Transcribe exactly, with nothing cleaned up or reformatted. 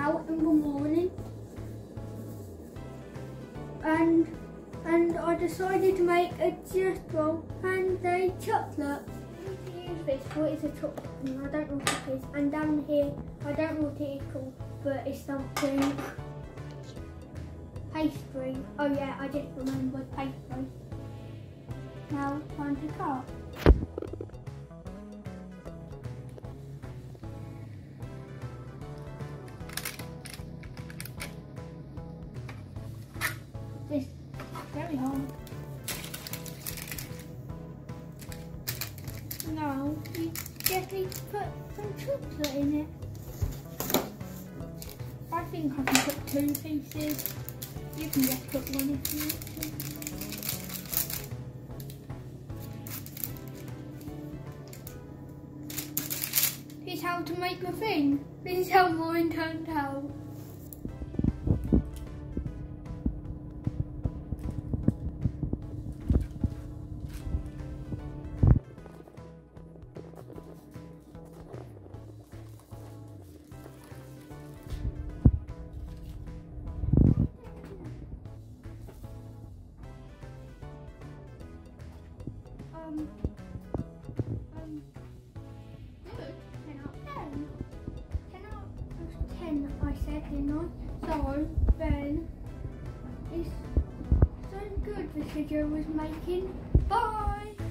out in the morning, and and I decided to make a just roll and a chocolate. I need to use this. What is a chocolate? And I don't know what it is. And down here, I don't know what it is called, but it's something pastry. Oh yeah, I just remembered pastry. Now time to cut. This is very hard. Now you just need to put some chocolate in it. I think I can put two pieces. You can just put one if you want to. This is how to make the thing. This is how mine turned out. Um, um, good. ten out of ten. ten out of ten, I said, didn't I? So, then, it's so good this video was making. Bye!